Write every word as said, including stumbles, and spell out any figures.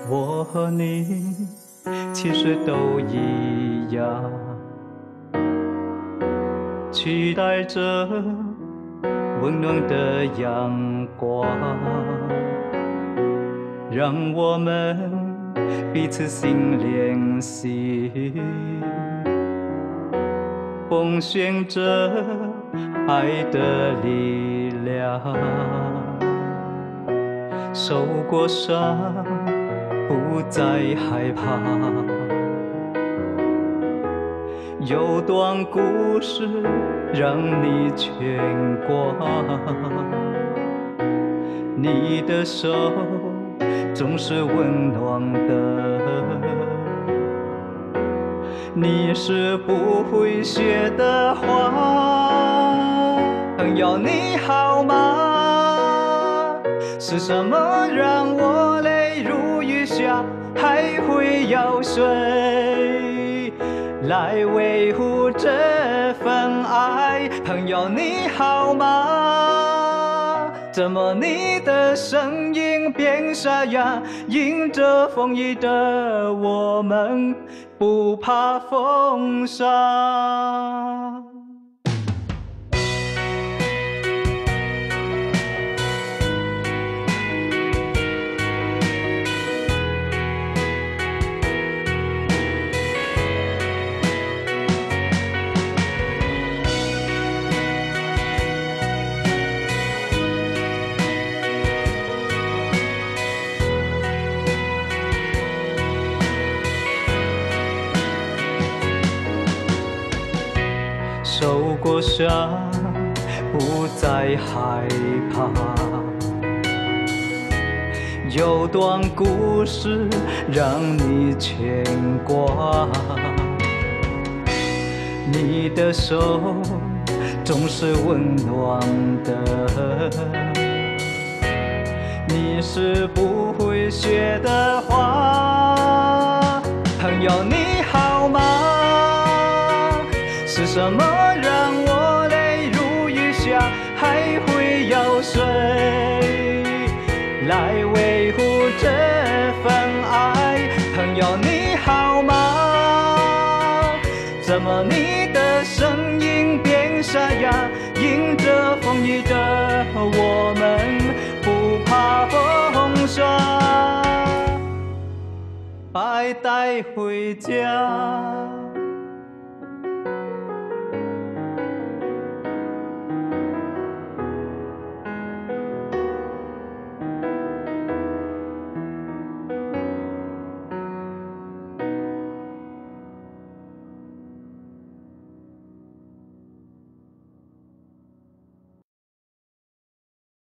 我和你其实都一样，期待着温暖的阳光，让我们彼此心连心，奉献着爱的力量。受过伤，不再害怕。有段故事让你牵挂，你的手总是温暖的，你是不会谢的花。朋友你好吗？是什么让我泪如雨下，还会有谁来维护这份爱？朋友你好吗？怎么你的声音变沙哑？迎着风雨的我们不怕风沙。受过伤，不再害怕。有段故事让你牵挂，你的手总是温暖的，你是不会谢的花。朋友你好吗？是什么让我泪如雨下？还会有谁来维护这份爱？朋友你好吗？怎么你的声音变沙哑？迎着风雨的我们不怕风沙，白带回家。